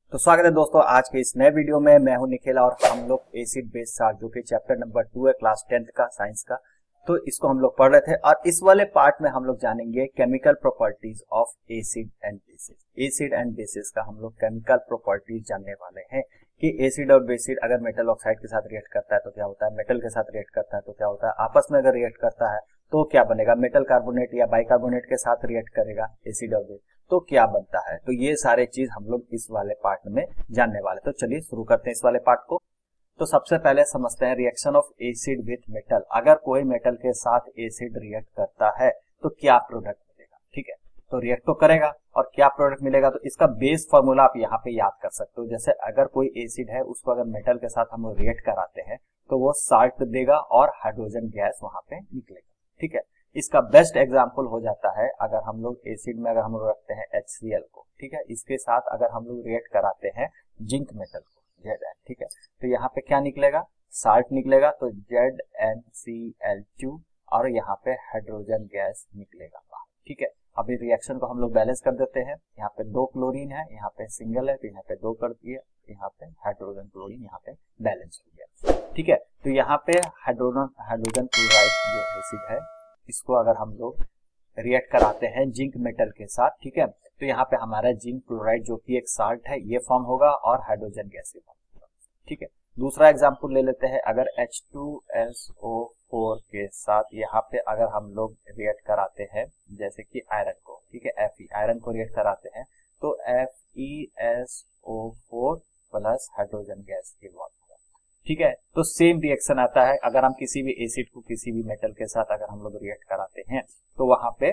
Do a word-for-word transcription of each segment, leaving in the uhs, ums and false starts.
तो स्वागत है दोस्तों आज के इस नए वीडियो में। मैं हूं निखिल और हम लोग एसिड बेस चार्ट जो कि चैप्टर नंबर टू है क्लास टेंथ का साइंस का, तो इसको हम लोग पढ़ रहे थे और इस वाले पार्ट में हम लोग जानेंगे chemical properties of acid and bases. Acid and bases का हम लोग केमिकल प्रॉपर्टीज जानने वाले हैं कि एसिड और बेसिड अगर मेटल ऑक्साइड के साथ रिएक्ट करता है तो क्या होता है, मेटल के साथ रिएक्ट करता है तो क्या होता है, आपस में अगर रिएक्ट करता है तो क्या बनेगा, मेटल कार्बोनेट या बाइकार्बोनेट के साथ रिएक्ट करेगा एसिड और बेस तो क्या बनता है। तो ये सारे चीज हम लोग इस वाले पार्ट में जानने वाले। तो चलिए शुरू करते हैं इस वाले पार्ट को। तो सबसे पहले समझते हैं reaction of acid with metal. अगर कोई मेटल के साथ एसिड रिएक्ट करता है तो क्या प्रोडक्ट मिलेगा। ठीक है, तो रिएक्ट तो करेगा और क्या प्रोडक्ट मिलेगा, तो इसका बेस फॉर्मूला आप यहाँ पे याद कर सकते हो। जैसे अगर कोई एसिड है उसको अगर मेटल के साथ हम लोग रिएक्ट कराते हैं तो वो साल्ट देगा और हाइड्रोजन गैस वहां पे निकलेगा। ठीक है, इसका बेस्ट एग्जांपल हो जाता है अगर हम लोग एसिड में अगर हम लोग रखते हैं एच सी एल को, ठीक है, इसके साथ अगर हम लोग रिएक्ट कराते हैं जिंक मेटल को जेड एन, ठीक है, तो यहाँ पे क्या निकलेगा, साल्ट निकलेगा, तो Z N C L two और यहाँ पे हाइड्रोजन गैस निकलेगा। ठीक है, अभी रिएक्शन को हम लोग बैलेंस कर देते हैं। यहाँ पे दो क्लोरीन है, यहाँ पे सिंगल है, तो यहाँ पे दो कर दिए, यहाँ पे हाइड्रोजन क्लोरीन यहाँ पे बैलेंस हो गया। ठीक है, तो यहाँ पे हाइड्रोजन हाइड्रोजन क्लोराइड जो एसिड है इसको अगर हम लोग रिएक्ट कराते हैं जिंक मेटल के साथ, ठीक है, तो यहाँ पे हमारा जिंक क्लोराइड जो कि एक साल्ट है ये फॉर्म होगा और हाइड्रोजन गैस भी फॉर्म होगा। ठीक है, दूसरा एग्जांपल ले लेते हैं। अगर H two S O four के साथ यहाँ पे अगर हम लोग रिएक्ट कराते हैं जैसे कि आयरन को, ठीक है, एफ ई आयरन को रिएक्ट कराते हैं तो F E S O four plus hydrogen gas evolve. ठीक है, तो सेम रिएक्शन आता है अगर हम किसी भी एसिड को किसी भी मेटल के साथ अगर हम लोग रिएक्ट कराते हैं तो वहां पे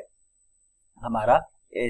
हमारा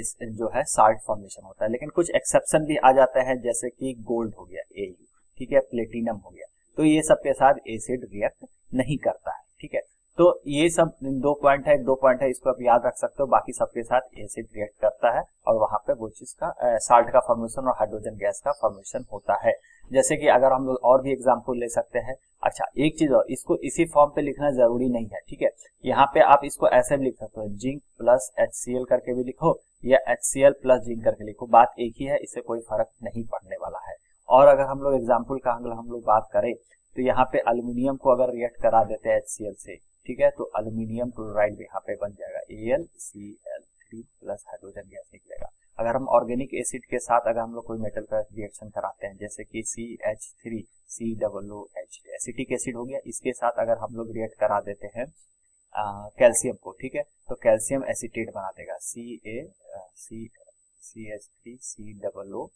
जो है साल्ट फॉर्मेशन होता है। लेकिन कुछ एक्सेप्शन भी आ जाते हैं जैसे कि गोल्ड हो गया ए यू, ठीक है, प्लेटिनम हो गया, तो ये सब के साथ एसिड रिएक्ट नहीं करता है। ठीक है, तो ये सब दो पॉइंट है, दो पॉइंट है, इसको आप याद रख सकते हो। बाकी सबके साथ एसिड रिएक्ट करता है और वहां पे वो चीज का साल्ट का फॉर्मेशन और हाइड्रोजन गैस का फॉर्मेशन होता है। जैसे कि अगर हम लोग और भी एग्जांपल ले सकते हैं। अच्छा, एक चीज और, इसको इसी फॉर्म पे लिखना जरूरी नहीं है। ठीक है, यहाँ पे आप इसको ऐसे भी लिख सकते हो, zinc plus H C L करके भी लिखो या H C L plus zinc करके लिखो, बात एक ही है, इससे कोई फर्क नहीं पड़ने वाला है। और अगर हम लोग एग्जाम्पल का अगर हम लोग बात करें तो यहाँ पे अल्यूमिनियम को अगर रिएक्ट करा देते हैं एच सी एल से, ठीक है, तो अल्यूमिनियम क्लोराइड भी यहाँ पे बन जाएगा A L C L three plus hydrogen gas निकलेगा। अगर हम ऑर्गेनिक एसिड के साथ अगर हम लोग कोई मेटल का रिएक्शन कराते हैं जैसे कि C H three C double O H acetic acid हो गया, इसके साथ अगर हम लोग रिएक्ट करा देते हैं कैल्शियम को, ठीक है, तो कैल्शियम एसिटेट बना देगा C A C C H three C double O,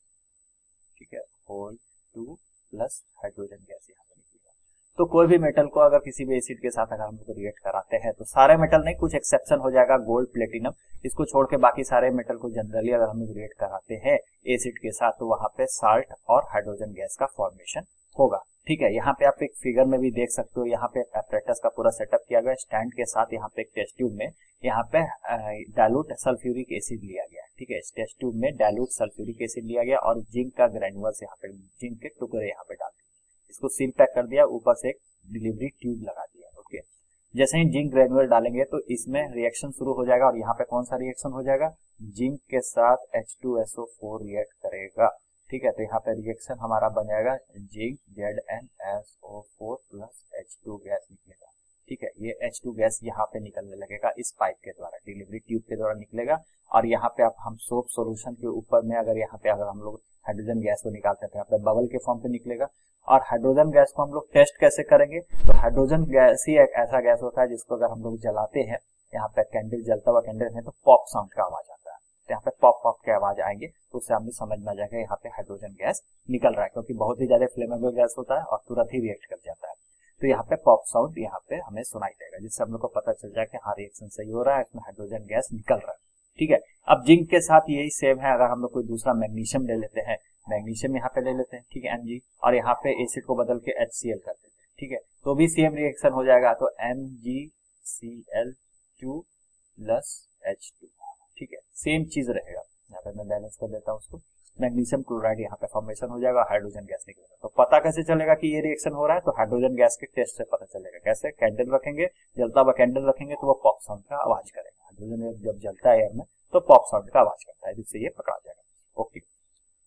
ठीक है, whole two plus hydrogen gas यहाँ पे निकलेगा। तो कोई भी मेटल को अगर किसी भी एसिड के साथ अगर हम लोग रिएक्ट कराते हैं तो सारे मेटल नहीं, कुछ एक्सेप्शन हो जाएगा, गोल्ड प्लेटिनम, इसको छोड़ के बाकी सारे मेटल को जनरली अगर हम लोग रिएक्ट कराते हैं एसिड के साथ तो वहां पे साल्ट और हाइड्रोजन गैस का फॉर्मेशन होगा। ठीक है, यहाँ पे आप एक फिगर में भी देख सकते हो, यहाँ पे एपरेटस का पूरा सेटअप किया गया स्टैंड के साथ, यहाँ पे एक टेस्ट ट्यूब में यहाँ पे डाइल्यूट सल्फ्यूरिक एसिड लिया गया। ठीक है, इस टेस्ट ट्यूब में डाइल्यूट सल्फ्यूरिक एसिड लिया गया और जिंक का ग्रेन्युअल्स यहाँ पे, जिंक के टुकड़े यहाँ पे डाल दिए, इसको सील पैक कर दिया, ऊपर से एक डिलीवरी ट्यूब लगा दिया। ओके, जैसे ही जिंक ग्रेन्युअल डालेंगे तो इसमें रिएक्शन शुरू हो जाएगा और यहाँ पे कौन सा रिएक्शन हो जाएगा, जिंक के साथ H two S O four react करेगा। ठीक है, तो यहाँ पे रिएक्शन हमारा बन जाएगा zinc Z N S O four plus H two gas निकलेगा। ठीक है, ये एच टू गैस यहाँ पे निकलने लगेगा इस पाइप के द्वारा, डिलीवरी ट्यूब के द्वारा निकलेगा और यहाँ पे आप हम सोप सॉल्यूशन के ऊपर में अगर यहाँ पे अगर हम लोग हाइड्रोजन गैस को निकालते हैं तो यहाँ पे बबल के फॉर्म पे निकलेगा। और हाइड्रोजन गैस को हम लोग टेस्ट कैसे करेंगे, तो हाइड्रोजन गैस ही एक ऐसा गैस होता है जिसको अगर हम लोग जलाते हैं, यहाँ पे कैंडल जलता हुआ कैंडल है तो पॉप साउंड का आवाज आता है, तो यहाँ पे पॉप पॉप के आवाज आएंगे तो उससे हमें समझ में आ जाएगा यहाँ पे हाइड्रोजन गैस निकल रहा है, क्योंकि बहुत ही ज्यादा फ्लेमेबल गैस होता है और तुरंत ही रिएक्ट कर जाता है। तो यहाँ पे पॉप साउंड यहाँ पे हमें सुनाई देगा जिससे हम लोग को पता चल जाए कि हाँ रिएक्शन सही हो रहा है, इसमें हाइड्रोजन गैस निकल रहा है। ठीक है, अब जिंक के साथ यही सेम है, अगर हम लोग कोई दूसरा मैग्नीशियम ले लेते हैं, मैग्नीशियम यहाँ पे ले लेते हैं, ठीक है, एम जी, और यहाँ पे एसिड को बदल के एच सी एल कर देते हैं, ठीक है, तो भी सेम रिएक्शन हो जाएगा, तो M G C L two plus H two, ठीक है, सेम चीज रहेगा। यहाँ पे मैं बैलेंस कर देता हूँ उसको, मैग्नीशियम क्लोराइड यहाँ पे फॉर्मेशन हो जाएगा, हाइड्रोजन गैस निकलेगा। तो पता कैसे चलेगा कि ये रिएक्शन हो रहा है, तो हाइड्रोजन गैस के टेस्ट से पता चलेगा। कैसे, कैंडल रखेंगे, जलता हुआ कैंडल रखेंगे तो वो पॉप साउंड का आवाज करेगा, हाइड्रोजन जब जलता है एयर में तो पॉप साउंड का आवाज करता है, जिससे ये पकड़ा जाएगा। ओके,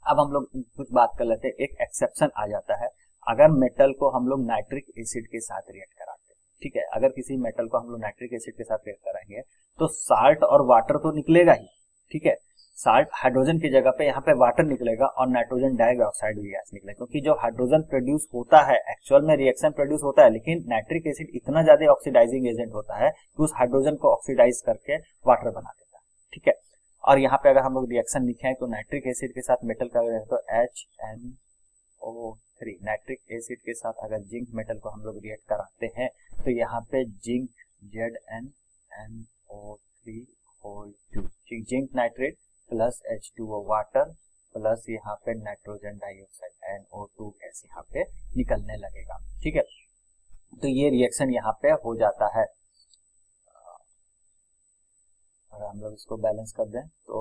अब हम लोग कुछ बात कर लेते हैं, एक एक्सेप्शन आ जाता है अगर मेटल को हम लोग नाइट्रिक एसिड के साथ रिएक्ट कराते हैं, ठीक है। अगर किसी मेटल को हम लोग नाइट्रिक एसिड के साथ रिएक्ट कराएंगे तो साल्ट और वाटर तो निकलेगा ही, ठीक है। साल्ट हाइड्रोजन की जगह पे यहाँ पे वाटर निकलेगा और नाइट्रोजन डाइऑक्साइड भी गैस निकलेगा, क्योंकि जो हाइड्रोजन प्रोड्यूस होता है एक्चुअल में रिएक्शन प्रोड्यूस होता है, लेकिन नाइट्रिक एसिड इतना ज्यादा ऑक्सीडाइजिंग एजेंट होता है कि उस हाइड्रोजन को ऑक्सीडाइज करके वाटर बना देता है, ठीक है। और यहाँ पे अगर हम लोग रिएक्शन लिखे तो नाइट्रिक एसिड के साथ मेटल का तो H N O three, nitric acid के साथ अगर जिंक मेटल को हम लोग रिएक्ट कराते हैं तो यहाँ पे zinc Z N N O three whole two, ठीक, zinc nitrate plus H two O water plus यहाँ पे nitrogen dioxide N O two gas यहाँ पे निकलने लगेगा, ठीक है। तो ये रिएक्शन यहाँ पे हो जाता है। अगर हम लोग इसको बैलेंस कर दें तो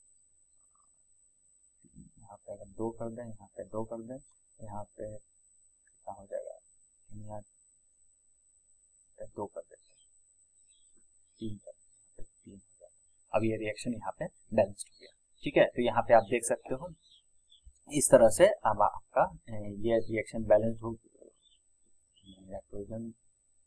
यहाँ पे अगर दो कर दें, यहाँ पे दो कर दें, यहाँ पे कितना हो जाएगा, यहाँ पे दो कर देते हैं, तीन कर देते हैं, तीन हो जाएगा। अब ये रिएक्शन यहाँ पे बैलेंस्ड हो गया, ठीक है। तो यहाँ पे आप देख सकते हो इस तरह से अब आपका ये रिएक्शन बैलेंस हो, नाइट्रोजन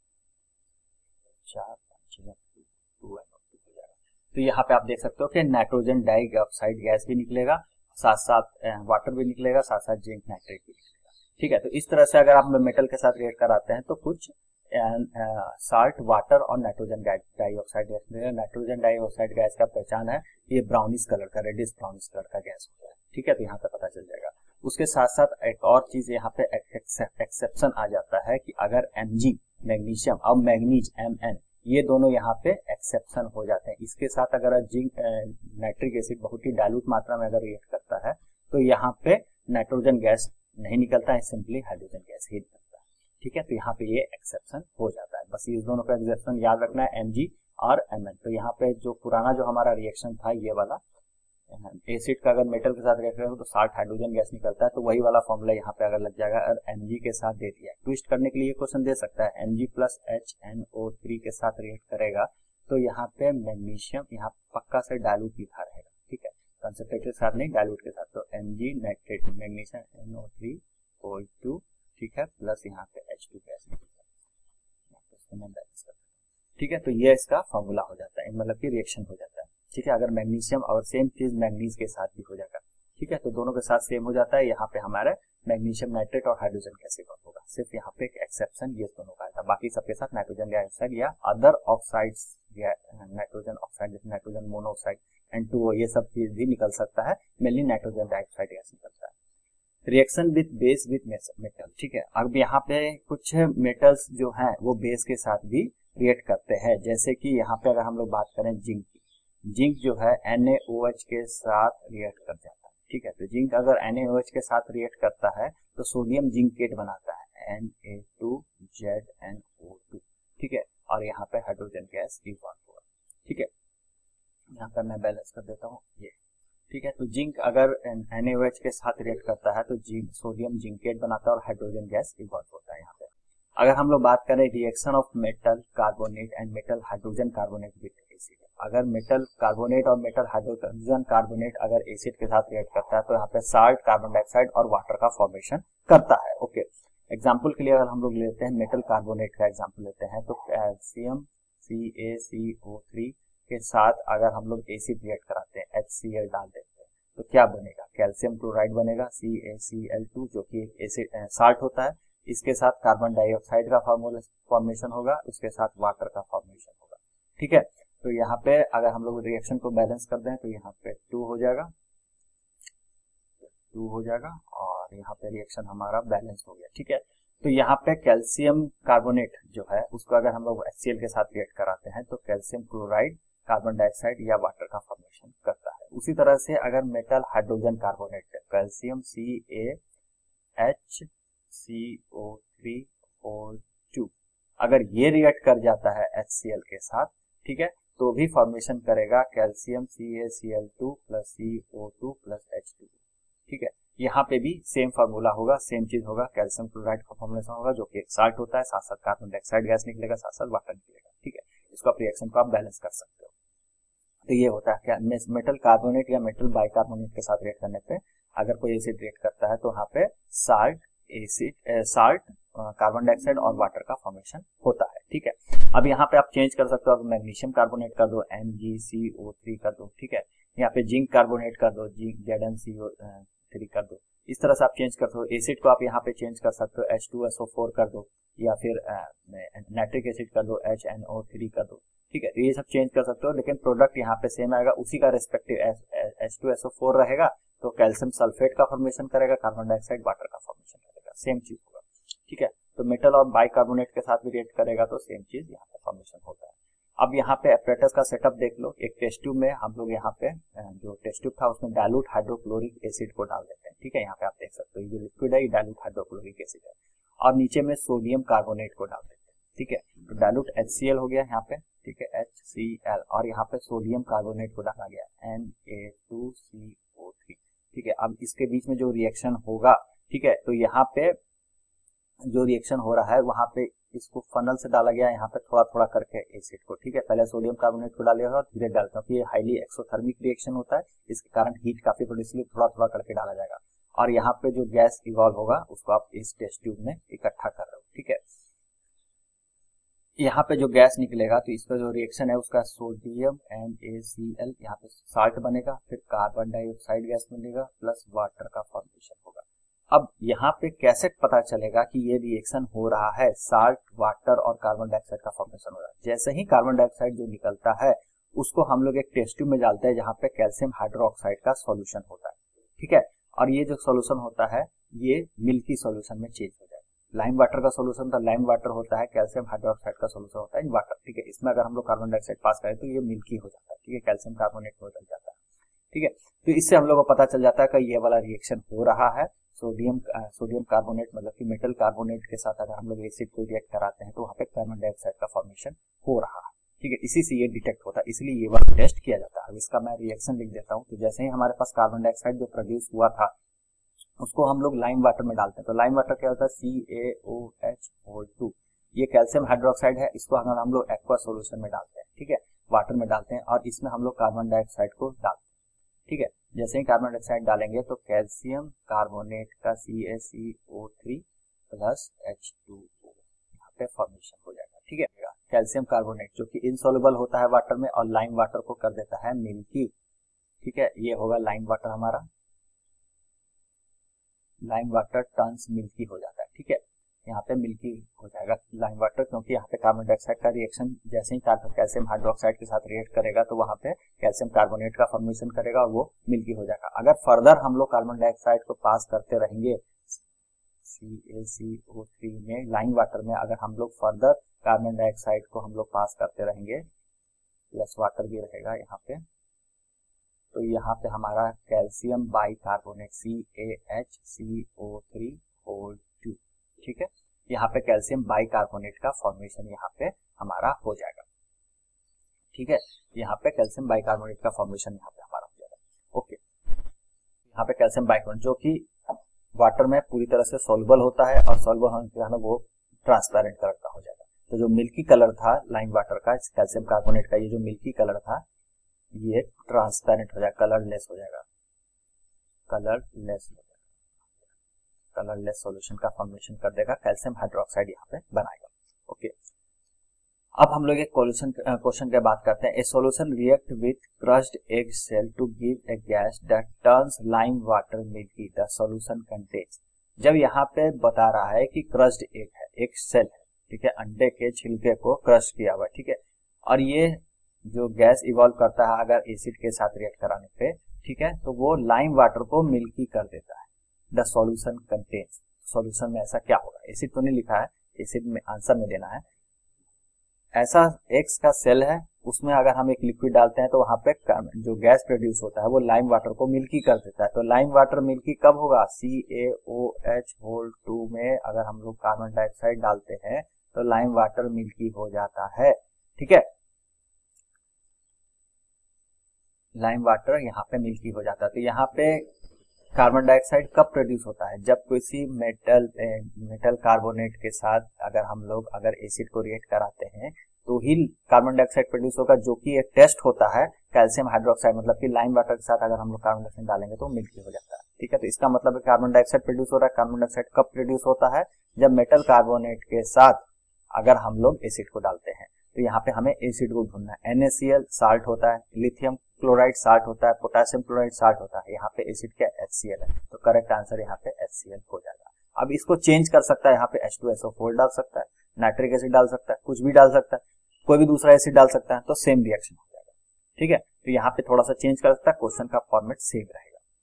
चार पाँच टू टू तो यहाँ पे आप देख सकते हो कि नाइट्रोजन डाइऑक्साइड गैस भी निकलेगा, साथ साथ वाटर भी निकलेगा, साथ साथ जिंक नाइट्रेट भी निकलेगा, ठीक है। तो इस तरह से अगर आप मेटल के साथ रिएक्ट कराते हैं तो कुछ साल्ट, वाटर और नाइट्रोजन डाइऑक्साइड गैस मिलेगा। नाइट्रोजन डाइऑक्साइड गैस का पहचान है ये ब्राउनिश कलर का, रेडिश ब्राउनिश कलर का गैस होता है, ठीक है। तो यहाँ पे पता चल जाएगा। उसके साथ साथ एक और चीज यहाँ पे एक्सेप्शन आ जाता है कि अगर एमजी मैग्नीशियम और मैग्नीज एम एन ये दोनों यहाँ पे एक्सेप्शन हो जाते हैं, इसके साथ अगर जिंक नाइट्रिक एसिड बहुत ही डाइल्यूट मात्रा में अगर रिएक्ट करता है तो यहाँ पे नाइट्रोजन गैस नहीं निकलता है, सिंपली हाइड्रोजन गैस ही निकलता है, ठीक है। तो यहाँ पे ये एक्सेप्शन हो जाता है। बस इस दोनों का एक्सेप्शन याद रखना है, एमजी और एमएन। तो यहाँ पे जो पुराना जो हमारा रिएक्शन था ये वाला एसिड का अगर मेटल के साथ रिएक्ट करेगा तो साल्ट हाइड्रोजन गैस निकलता है, तो वही वाला फॉर्मूला यहाँ पे अगर लग जाएगा। और एमजी के साथ दे दिया, ट्विस्ट करने के लिए क्वेश्चन दे सकता है, MG plus H N O three के साथ रिएक्ट करेगा तो यहाँ पे मैग्नीशियम यहाँ पक्का से डाइल्यूट लिखा रहेगा, ठीक है, कंसंट्रेटेड के साथ नहीं डाइल्यूट के साथ। तो MG nitrate magnesium N O three O two, ठीक है, प्लस यहाँ पे एच टू गैस निकलता है, ठीक है। तो ये इसका फॉर्मूला हो जाता है, मतलब की रिएक्शन हो जाता है, ठीक है। अगर मैग्नीशियम और सेम चीज मैग्नीज के साथ भी हो जाएगा, ठीक है, तो दोनों के साथ सेम हो जाता है। यहाँ पे हमारे मैग्नीशियम नाइट्रेट और हाइड्रोजन कैसे होगा, सिर्फ यहाँ पे एक एक्सेप्शन ये दोनों का था, बाकी सबके साथ नाइट्रोजन डाइऑक्साइड या अदर ऑक्साइड्स या नाइट्रोजन ऑक्साइड जैसे नाइट्रोजन मोनोऑक्साइड एंड टू ये सब चीज भी निकल सकता है, मेनली नाइट्रोजन डाइऑक्साइड गैस निकलता है। Reaction with base with metal, ठीक है। अब यहाँ पे कुछ मेटल्स जो हैं वो बेस के साथ भी रिएक्ट करते हैं, जैसे कि यहाँ पे अगर हम लोग बात करें जिंक की, जिंक जो है एन ए ओ एच के साथ रिएक्ट कर जाता है, ठीक है। तो जिंक अगर एन ए ओ एच के साथ रिएक्ट करता है तो सोडियम जिंकेट बनाता है N A two Z N O two, ठीक है, और यहाँ पे हाइड्रोजन गैस इवॉल्व होगा, ठीक है। यहाँ पर मैं बैलेंस कर देता हूँ ये, ठीक है। तो जिंक अगर एन ए ओ एच के साथ रिएक्ट करता है तो जिंक सोडियम जिंकेट बनाता है और हाइड्रोजन गैस इवॉल्व होता है यहाँ पे। अगर हम लोग बात करें reaction of metal carbonate and metal hydrogen carbonate with acid, अगर मेटल कार्बोनेट और मेटल हाइड्रोजन कार्बोनेट अगर एसिड के साथ रिएक्ट करता है तो यहाँ पे साल्ट, कार्बन डाइऑक्साइड और वाटर का फॉर्मेशन करता है, ओके। एग्जाम्पल के लिए अगर हम लोग लेते हैं मेटल कार्बोनेट का एग्जाम्पल लेते हैं तो calcium C A C O three के साथ अगर हम लोग एसिड रिएक्ट कराते हैं, एच सी एल डाल देते हैं तो क्या बनेगा, कैल्शियम क्लोराइड बनेगा C A C L to जो कि एक एसिड साल्ट होता है, इसके साथ कार्बन डाइऑक्साइड का फॉर्मूला फॉर्मेशन होगा, उसके साथ वाटर का फॉर्मेशन होगा, ठीक है। तो यहाँ पे अगर हम लोग रिएक्शन को बैलेंस कर दें तो यहाँ पे टू हो जाएगा, टू हो जाएगा और यहाँ पे रिएक्शन हमारा बैलेंस हो गया, ठीक है। तो यहाँ पे कैल्शियम कार्बोनेट जो है उसको अगर हम लोग एच सी एल के साथ रिएक्ट कराते हैं तो कैल्शियम क्लोराइड कार्बन डाइऑक्साइड या वाटर का फॉर्मेशन करता है। उसी तरह से अगर metal hydrogen carbonate calcium C A H C O three O two अगर ये रिएक्ट कर जाता है एच सी एल के साथ, ठीक है, तो भी फॉर्मेशन करेगा calcium C A C L two plus C O two plus H two, ठीक है। यहाँ पे भी सेम फार्मूला होगा, सेम चीज होगा, कैल्शियम क्लोराइड का फॉर्मुलेशन होगा जो कि एक साल्ट होता है, साथ साथ कार्बन डाइऑक्साइड गैस निकलेगा, साथ साथ वाटर निकलेगा, ठीक है। इसको आप रिएक्शन को आप बैलेंस कर सकते हो। तो ये होता है क्या, मेटल कार्बोनेट या मेटल बाइकार्बोनेट के साथ रिएक्ट करने पे अगर कोई एसिड रिएक्ट करता है तो वहाँ पे salt acid salt carbon dioxide और वाटर का फॉर्मेशन होता है। ठीक है, अब यहाँ पे आप चेंज कर सकते हो, अब मैग्नीशियम कार्बोनेट कर दो एम जी सी ओ थ्री कर दो। ठीक है, यहाँ पे जिंक कार्बोनेट कर दो zinc Z N C O three कर दो। इस तरह से आप चेंज कर सकते हो। एसिड को आप यहाँ पे चेंज कर सकते हो, H two S O four कर दो या फिर नाइट्रिक एसिड कर दो, एच एन ओ थ्री कर दो। ठीक है, ये सब चेंज कर सकते हो, लेकिन प्रोडक्ट यहाँ पे सेम आएगा, उसी का respective H two S O four रहेगा तो कैल्शियम सल्फेट का फॉर्मेशन करेगा, कार्बन डाइऑक्साइड वाटर का फॉर्मेशन करेगा, सेम चीज होगा। ठीक है, तो मेटल और बाइकार्बोनेट के साथ भी रिएक्ट करेगा तो सेम चीज यहाँ पे फॉर्मेशन होता है। अब यहाँ पे एपरेटस का सेटअप देख लो। एक टेस्ट ट्यूब में हम लोग यहाँ पे जो टेस्ट ट्यूब था उसमें डाइल्यूट हाइड्रोक्लोरिक एसिड को डाल देते हैं। ठीक है, यहाँ पे आप देख सकते हो ये जो लिक्विड है ये डाइल्यूट हाइड्रोक्लोरिक एसिड है, और नीचे में सोडियम कार्बोनेट को डाल देते हैं। ठीक है, तो डाइल्यूट एच सी एल हो गया यहाँ पे। ठीक है, एच सी एल, और यहाँ पे सोडियम कार्बोनेट को डाला गया N A two C O three. ठीक है, अब इसके बीच में जो रिएक्शन होगा, ठीक है, तो यहाँ पे जो रिएक्शन हो रहा है वहां पे इसको फनल से डाला गया यहाँ पे थोड़ा थोड़ा करके एसिड को। ठीक है, पहले सोडियम कार्बोनेट को डालेगा और धीरे डालता हूँ, ये हाईली एक्सोथर्मिक रिएक्शन होता है, इसके कारण हीट काफी प्रोड्यूस, इसलिए थोड़ा थोड़ा करके डाला जाएगा। और यहाँ पे जो गैस इवॉल्व होगा उसको आप इस टेस्ट ट्यूब में इकट्ठा कर रहे हो। ठीक है, यहाँ पे जो गैस निकलेगा तो इसका जो रिएक्शन है उसका sodium N A C L, यहाँ पे साल्ट बनेगा, फिर कार्बन डाइऑक्साइड गैस बनेगा प्लस वाटर का फॉर्मेशन होगा। अब यहाँ पे कैसे पता चलेगा कि ये रिएक्शन हो रहा है? साल्ट, वाटर और कार्बन डाइऑक्साइड का फॉर्मेशन हो रहा है। जैसे ही कार्बन डाइऑक्साइड जो निकलता है उसको हम लोग एक टेस्ट ट्यूब में डालते हैं जहाँ पे कैल्शियम हाइड्रोक्साइड का सॉल्यूशन होता है। ठीक है, और ये जो सॉल्यूशन होता है ये मिल्की सॉल्यूशन में चेंज हो जाएगा। लाइम वाटर का सॉल्यूशन था, लाइम वाटर होता है, कैल्शियम हाइड्रोक्साइड का सॉल्यूशन होता है वाटर। ठीक है, इसमें अगर हम लोग कार्बन डाइऑक्साइड पास करें तो ये मिल्की हो जाता है। ठीक है, कैल्शियम कार्बोनेट में बदल जाता है। ठीक है, तो इससे हम लोग को पता चल जाता है कि ये वाला रिएक्शन हो रहा है। सोडियम सोडियम कार्बोनेट मतलब कि मेटल कार्बोनेट के साथ अगर हम लोग एसिड को रिएक्ट कराते हैं तो वहाँ पे कार्बन डाइऑक्साइड का फॉर्मेशन हो रहा है। ठीक है, इसी से ये डिटेक्ट होता है, इसलिए ये वाला टेस्ट किया जाता है। अब इसका मैं रिएक्शन लिख देता हूँ। तो जैसे ही हमारे पास कार्बन डाइऑक्साइड जो प्रोड्यूस हुआ था उसको हम लोग लाइम वाटर में डालते हैं। तो लाइम वाटर क्या होता है? C A O H O two. ये कैल्शियम हाइड्रोक्साइड है, इसको अगर हम लोग एक्वा सोल्यूशन में डालते हैं, ठीक है, वाटर में डालते हैं, और इसमें हम लोग कार्बन डाइऑक्साइड को डालते हैं। ठीक है, जैसे ही कार्बन डाइऑक्साइड डालेंगे तो कैल्शियम कार्बोनेट का C A C O three plus H two O यहाँ पे फॉर्मेशन हो जाएगा। ठीक है, कैल्शियम कार्बोनेट जो कि इनसॉल्युबल होता है वाटर में और लाइम वाटर को कर देता है मिल्की। ठीक है, ये होगा लाइम वाटर हमारा, लाइम वाटर टर्न्स मिल्की हो जाता है। ठीक है, यहाँ पे मिल्की हो जाएगा लाइम वाटर, क्योंकि यहाँ पे कार्बन डाइऑक्साइड का रिएक्शन जैसे ही कार्बन कैल्शियम हाइड्रोक्साइड के साथ रिएक्ट करेगा तो वहाँ पे कैल्शियम कार्बोनेट का फॉर्मेशन करेगा और वो मिल्की हो जाएगा। अगर फर्दर हम लोग कार्बन डाइऑक्साइड को पास करते रहेंगे C A C O three में, लाइम वाटर में अगर हम लोग फर्दर कार्बन डाइऑक्साइड को हम लोग पास करते रहेंगे प्लस वाटर भी रहेगा यहाँ पे, तो यहाँ पे हमारा calcium bicarbonate C A H C O three whole two. ठीक है, यहाँ पे कैल्शियम बाइकार्बोनेट का फॉर्मेशन यहाँ पे हमारा हो जाएगा। ठीक है, यहाँ पे कैल्शियम बाइकार्बोनेट का फॉर्मेशन यहाँ पे हमारा हो जाएगा। ओके, यहाँ पे कैल्शियम बाइकार्बोनेट जो कि वाटर में पूरी तरह से सॉल्युबल होता है और सॉल्युबल होने के कारण वो ट्रांसपेरेंट कलर का हो जाएगा। तो जो मिल्की कलर था लाइम वाटर का, कैल्शियम कार्बोनेट का, ये जो मिल्की कलर था ये ट्रांसपेरेंट हो जाएगा, कलरलेस हो जाएगा, कलरलेस हो जाएगा, कलरलेस सॉल्यूशन का फॉर्मेशन कर देगा, कैल्शियम हाइड्रोक्साइड यहाँ पे बनाएगा। ओके, अब हम लोग एक क्वेश्चन क्वेश्चन की बात करते हैं। A solution react with crushed egg shell to give a gas that turns lime water milky, the solution contains. जब यहाँ पे बता रहा है कि क्रश्ड एग है, एक सेल है, ठीक है, अंडे के छिलके को क्रश किया हुआ, ठीक है, और ये जो गैस इवॉल्व करता है अगर एसिड के साथ रिएक्ट कराने पे, ठीक है, तो वो लाइम वाटर को मिल्की कर देता है। द सॉल्यूशन कंटेन्स, सॉल्यूशन में ऐसा क्या होगा? एसिड तो नहीं लिखा है, एसिड में आंसर में देना है। ऐसा एक्स का सेल है, उसमें अगर हम एक लिक्विड डालते हैं तो वहां पे जो गैस प्रोड्यूस होता है वो लाइम वाटर को मिल्की कर देता है। तो लाइम वाटर मिल्की कब होगा? C A O H whole two में अगर हम लोग कार्बन डाइऑक्साइड डालते हैं तो लाइम वाटर मिल्की हो जाता है। ठीक है, लाइम वाटर यहाँ पे मिल्की हो जाता है। तो यहाँ पे कार्बन डाइऑक्साइड कब प्रोड्यूस होता है? जब किसी मेटल मेटल कार्बोनेट के साथ अगर हम लोग अगर एसिड को रिएक्ट कराते हैं तो ही कार्बन डाइऑक्साइड प्रोड्यूस होगा, जो कि एक टेस्ट होता है कैल्शियम हाइड्रोक्साइड, मतलब कि लाइम वाटर के साथ अगर हम लोग कार्बन डाइऑक्साइड डालेंगे तो मिल्की हो जाता है। ठीक है, तो इसका मतलब है कार्बन डाइऑक्साइड प्रोड्यूस हो रहा है। कार्बन डाइऑक्साइड कब प्रोड्यूस होता है? जब मेटल कार्बोनेट के साथ अगर हम लोग एसिड को डालते हैं। तो यहाँ पे हमें एसिड को ढूंढना है। N A C L salt होता है, लिथियम क्लोराइड साल्ट होता है, पोटेशियम क्लोराइड साल्ट होता है, यहाँ पे एसिड क्या एच सी एल है, तो करेक्ट आंसर यहाँ पे एच सी एल हो जाएगा। अब इसको चेंज कर सकता है, यहाँ पे H two S O four डाल सकता है, नाइट्रिक एसिड डाल सकता है, कुछ भी डाल सकता है, कोई भी दूसरा एसिड डाल सकता है, तो सेम रिएक्शन हो जाएगा। ठीक है, तो यहाँ पे थोड़ा सा चेंज कर सकता है, क्वेश्चन का फॉर्मेट सेम रहेगा।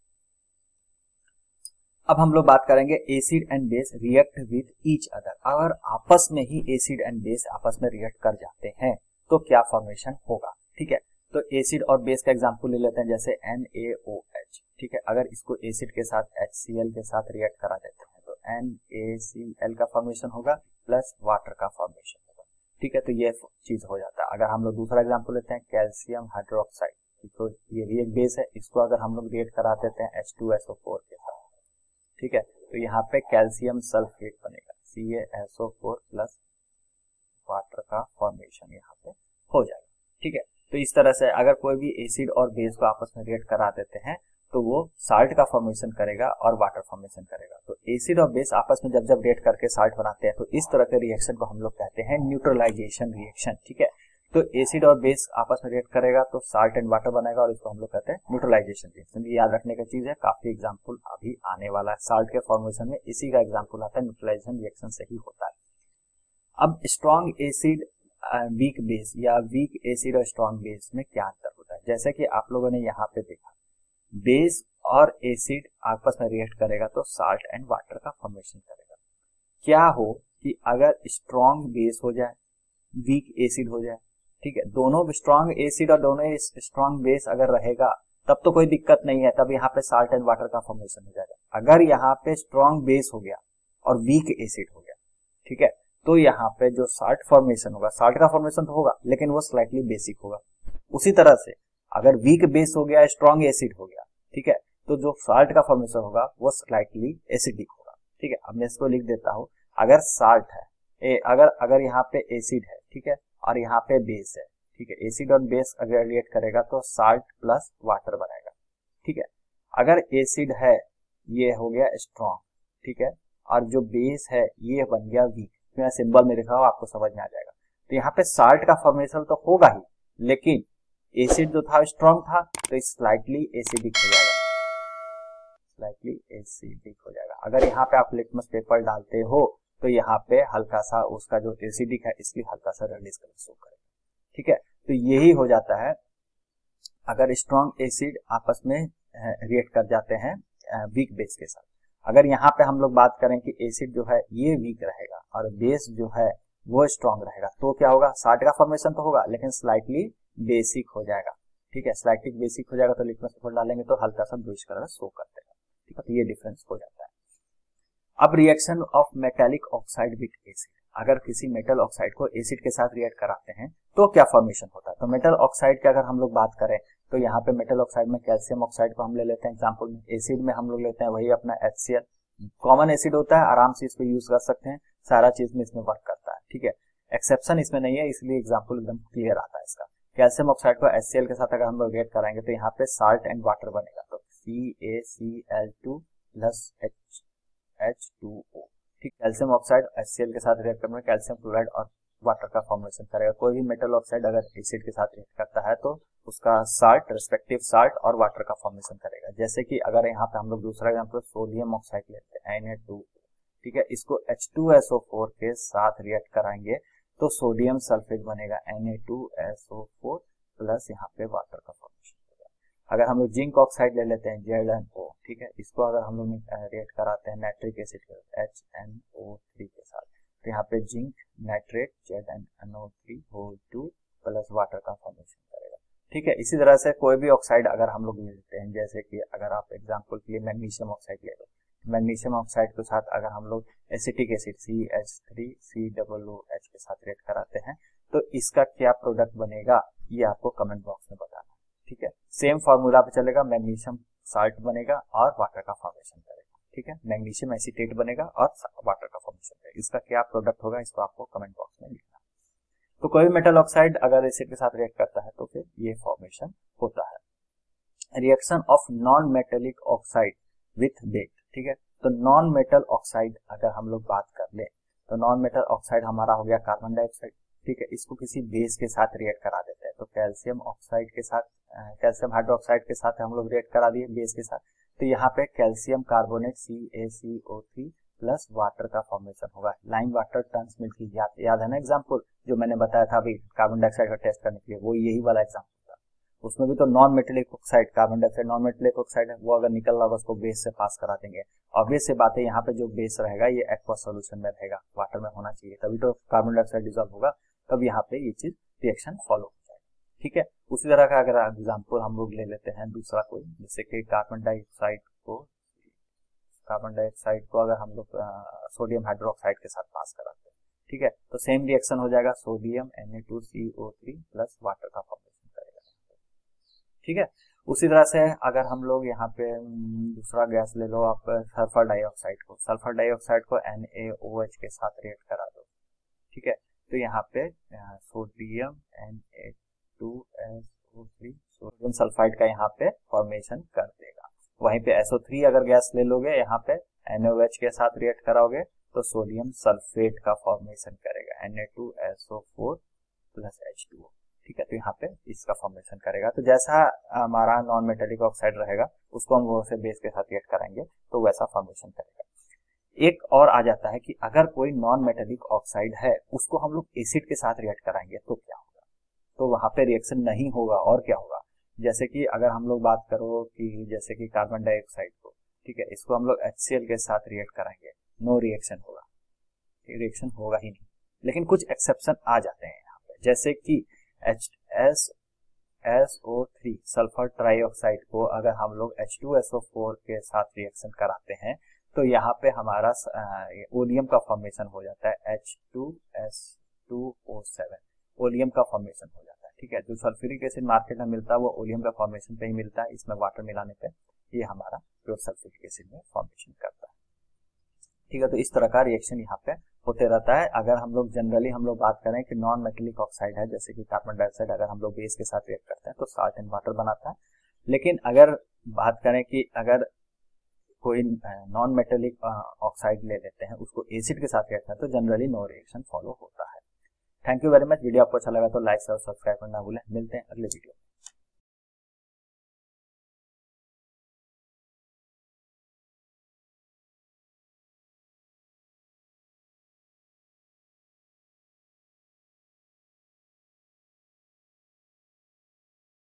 अब हम लोग बात करेंगे acid and base react with each other. अगर आपस में ही एसिड एंड बेस आपस में रिएक्ट कर जाते हैं तो क्या फॉर्मेशन होगा। ठीक है, तो एसिड और बेस का एग्जांपल ले लेते हैं, जैसे एन ए ओ एच। ठीक है, अगर इसको एसिड के साथ एच सी एल के साथ रिएक्ट करा देते हैं तो एन ए सी एल का फॉर्मेशन होगा प्लस वाटर का फॉर्मेशन होगा। ठीक है, तो ये चीज हो जाता है। अगर हम लोग दूसरा एग्जांपल लेते हैं कैल्शियम हाइड्रोक्साइड, तो ये भी एक बेस है, इसको अगर हम लोग रिएक्ट करा देते हैं H two S O four के साथ, ठीक है, तो यहाँ पे कैल्शियम सल्फेट बनेगा, C A S O four plus water का फॉर्मेशन यहाँ पे हो जाएगा। ठीक है, तो इस तरह से अगर कोई भी एसिड और बेस को आपस में रिएक्ट करा देते हैं तो वो साल्ट का फॉर्मेशन करेगा और वाटर फॉर्मेशन करेगा। तो एसिड और बेस आपस में जब जब रिएक्ट करके साल्ट बनाते हैं तो इस तरह के रिएक्शन को हम लोग कहते हैं न्यूट्रलाइजेशन रिएक्शन। ठीक है, तो एसिड और बेस आपस में रिएक्ट करेगा तो साल्ट एंड वाटर बनेगा और इसको हम लोग कहते हैं न्यूट्रलाइजेशन रिएक्शन। ये याद रखने का चीज है, काफी एग्जांपल अभी आने वाला है साल्ट के फॉर्मेशन में, इसी का एग्जांपल आता है, न्यूट्रलाइजेशन रिएक्शन से ही होता है। अब स्ट्रॉन्ग एसिड वीक बेस या वीक एसिड और स्ट्रॉन्ग बेस में क्या अंतर होता है। जैसे कि आप लोगों ने यहाँ पे देखा, बेस और एसिड आपस में रिएक्ट करेगा तो साल्ट एंड वाटर का फॉर्मेशन करेगा। क्या हो कि अगर स्ट्रॉन्ग बेस हो जाए, वीक एसिड हो जाए, ठीक है, दोनों स्ट्रॉन्ग एसिड और दोनों स्ट्रॉन्ग बेस अगर रहेगा तब तो कोई दिक्कत नहीं है, तब यहाँ पे साल्ट एंड वाटर का फॉर्मेशन हो जाएगा। अगर यहाँ पे स्ट्रॉन्ग बेस हो गया और वीक एसिड हो गया, ठीक है, तो यहाँ पे जो साल्ट फॉर्मेशन होगा, साल्ट का फॉर्मेशन तो होगा लेकिन वो स्लाइटली बेसिक होगा। उसी तरह से अगर वीक बेस हो गया, स्ट्रॉन्ग एसिड हो गया, ठीक है, तो जो साल्ट का फॉर्मेशन होगा वो स्लाइटली एसिडिक होगा। ठीक है, अब मैं इसको लिख देता हूं, अगर साल्ट है ए, अगर अगर यहाँ पे एसिड है, ठीक है, और यहाँ पे बेस है, ठीक है, एसिड और बेस अगर रिएक्ट करेगा तो साल्ट प्लस वाटर बनेगा। ठीक है, अगर एसिड है ये हो गया स्ट्रॉन्ग, ठीक है, और जो बेस है ये बन गया वीक। मैं सिंबल में लिखा हूं, आपको समझ में आ जाएगा। तो यहाँ पे साल्ट का फॉर्मेशन तो होगा ही, लेकिन एसिड जो था स्ट्रॉन्ग था तो स्लाइटली एसिडिक हो जाएगा, स्लाइटली एसिडिक हो जाएगा। अगर यहाँ पे आप लिटमस पेपर डालते हो तो यहाँ पे हल्का सा उसका जो एसिडिक है इसलिए हल्का सा रेडिश कलर शो करेगा। ठीक है, तो यही हो जाता है अगर स्ट्रॉन्ग एसिड आपस में रिएक्ट कर जाते हैं वीक बेस के साथ। अगर यहाँ पे हम लोग बात करें कि एसिड जो है ये वीक रहेगा और बेस जो है वो स्ट्रॉन्ग रहेगा, तो क्या होगा, साल्ट का फॉर्मेशन तो होगा लेकिन स्लाइटली बेसिक हो जाएगा। ठीक है, स्लाइटली बेसिक हो जाएगा तो लिटमस पेपर डालेंगे तो हल्का सा ब्लूइश कलर शो कर देगा। ठीक है, तो ये डिफरेंस हो जाता है। अब reaction of metallic oxide with acid, अगर किसी मेटल ऑक्साइड को एसिड के साथ रिएक्ट कराते हैं तो क्या फॉर्मेशन होता है। तो मेटल ऑक्साइड की अगर हम लोग बात करें तो यहाँ पे मेटल ऑक्साइड में कैल्शियम ऑक्साइड को हम ले लेते हैं एग्जांपल में, एसिड में हम लोग लेते हैं वही अपना H C L, common acid होता है, आराम से इसको यूज कर सकते हैं, सारा चीज में इसमें वर्क करता है। ठीक है, एक्सेप्शन इसमें नहीं है, इसलिए एग्जांपल एकदम क्लियर आता है इसका। कैल्शियम ऑक्साइड को एच सी एल के साथ अगर हम लोग रिएक्ट कराएंगे तो यहाँ पे साल्ट एंड वाटर बनेगा, तो C A C L two plus H H two O. ठीक, calcium oxide H C L के साथ रिएक्ट करने में कैल्शियम क्लोराइड और वाटर का फॉर्मेशन करेगा। कोई भी मेटल ऑक्साइड अगर एसिड के साथ रिएक्ट करता है तो उसका साल्ट रिस्पेक्टिव साल्ट और वाटर का फॉर्मेशन करेगा। जैसे कि अगर यहाँ पे हम लोग दूसरा एग्जांपल सोडियम ऑक्साइड लेते हैं एन ए टू, ठीक है, इसको H two S O four के साथ रिएक्ट कराएंगे तो सोडियम सल्फेट बनेगा N A two S O four plus यहाँ पे वाटर का फॉर्मेशन होगा। अगर हम लोग जिंक ऑक्साइड ले लेते हैं जेड एन ओ, ठीक है, इसको अगर हम लोग रिएक्ट कराते हैं नाइट्रिक एसिड के एच एन ओ थ्री के साथ तो यहाँ पे zinc nitrate Z N N O three whole two plus water का फॉर्मेशन करेगा। ठीक है, इसी तरह से कोई भी ऑक्साइड अगर हम लोग ले लेते हैं, जैसे कि अगर आप एग्जांपल के लिए मैग्नीशियम ऑक्साइड ले लो, मैग्नीशियम ऑक्साइड के साथ अगर हम लोग acetic acid C H three C double O H के साथ रिएक्ट कराते हैं तो इसका क्या प्रोडक्ट बनेगा ये आपको कमेंट बॉक्स में बताना। ठीक है, सेम फॉर्मूला पे चलेगा, मैग्नीशियम साल्ट बनेगा और वाटर का फॉर्मेशन करेगा। ठीक है, मैग्नीशियम एसीटेट बनेगा और वाटर का फॉर्मेशन करेगा। इसका क्या प्रोडक्ट होगा इसको आपको कमेंट बॉक्स में लिखना। तो कोई भी मेटल ऑक्साइड अगर एसिड के साथ रिएक्ट करता है तो फिर ये फॉर्मेशन होता है। Reaction of non metallic oxide with base, ठीक है। तो नॉन मेटल ऑक्साइड अगर हम लोग बात कर ले तो नॉन मेटल ऑक्साइड हमारा हो गया कार्बन डाइऑक्साइड, ठीक है। इसको किसी बेस के साथ रिएक्ट करा देते हैं, तो कैल्शियम ऑक्साइड के साथ, कैल्शियम हाइड्रोक्साइड के साथ हम लोग रिएक्ट करा दिए बेस के साथ, तो यहाँ पे calcium carbonate C A C O three plus water का फॉर्मेशन होगा। लाइम वाटर टर्न्स मिल्क, याद याद है ना एग्जाम्पल जो मैंने बताया था अभी कार्बन डाइऑक्साइड का टेस्ट करने के लिए, वो यही वाला एग्जाम्पल था। उसमें भी तो non metallic oxide, carbon dioxide non metallic oxide है, वो अगर निकल रहा होगा उसको बेस से पास करा देंगे। ऑब्वियस से बात है, यहाँ पे जो बेस रहेगा ये एक्वा सोल्यूशन में रहेगा, वाटर में होना चाहिए, तभी तो कार्बन डाइऑक्साइड डिजॉल्व होगा, तब यहाँ पे ये चीज रिएक्शन फॉलो हो जाएगा, ठीक है। उसी तरह का अगर एग्जाम्पल हम लोग ले लेते हैं दूसरा कोई, जैसे कि कार्बन डाइऑक्साइड को कार्बन डाइऑक्साइड को अगर हम लोग सोडियम हाइड्रोक्साइड के साथ पास कराते हैं, ठीक है, तो सेम रिएक्शन हो जाएगा, sodium N A two C O three plus water का फॉर्मेशन करेगा, ठीक है। उसी तरह से अगर हम लोग यहाँ पे दूसरा गैस ले लो आप, सल्फर डाइऑक्साइड को सल्फर डाइऑक्साइड को एन ए ओ एच के साथ रिएक्ट करा दो, ठीक है, तो यहाँ पे sodium N A two S O three sodium sulphide का यहाँ पे फॉर्मेशन कर देगा। वहीं पे एस ओ थ्री अगर गैस ले लोगे, यहाँ पे एन ओ एच के साथ रिएक्ट कराओगे तो सोडियम सल्फेट का फॉर्मेशन करेगा, N A two S O four plus H two O, ठीक है, तो यहाँ पे इसका फॉर्मेशन करेगा। तो जैसा हमारा नॉन मेटेलिक ऑक्साइड रहेगा उसको हम वो से बेस के साथ रिएक्ट कराएंगे तो वैसा फॉर्मेशन करेगा। एक और आ जाता है कि अगर कोई नॉन मेटेलिक ऑक्साइड है उसको हम लोग एसिड के साथ रिएक्ट कराएंगे तो क्या होगा, तो वहां पे रिएक्शन नहीं होगा और क्या होगा। जैसे कि अगर हम लोग बात करो कि जैसे कि कार्बन डाइऑक्साइड को, ठीक है, इसको हम लोग एच सी एल के साथ रिएक्ट कराएंगे, नो रिएक्शन होगा, रिएक्शन होगा ही नहीं। लेकिन कुछ एक्सेप्शन आ जाते हैं यहाँ पे, जैसे कि H S S O three sulphur trioxide को अगर हम लोग H two S O four के साथ रिएक्शन कराते हैं तो यहाँ पे हमारा ओलियम का फॉर्मेशन हो जाता है, H two S two O seven oleum का फॉर्मेशन हो जाता है, ठीक है। जो सल्फ्यूरिक एसिड मार्केट में मिलता है वो ओलियम का फॉर्मेशन पे ही मिलता है, इसमें वाटर मिलाने पे ये हमारा प्योर सल्फ्यूरिक एसिड में फॉर्मेशन करता है, ठीक है। तो इस तरह का रिएक्शन यहाँ पे होते रहता है। अगर हम लोग जनरली हम लोग बात करें कि नॉन मेटेलिक ऑक्साइड है, जैसे कि कार्बन डाइऑक्साइड, अगर हम लोग बेस के साथ रिएक्ट करते हैं तो साल्ट एंड वाटर बनाता है। लेकिन अगर बात करें कि अगर कोई नॉन मेटेलिक ऑक्साइड ले लेते हैं उसको एसिड के साथ रिएक्ट करते हैं तो जनरली नो रिएक्शन फॉलो होता है। Thank you very much. Video आपको अच्छा लगा तो लाइक और सब्सक्राइब करना भूलें। मिलते हैं अगले वीडियो में।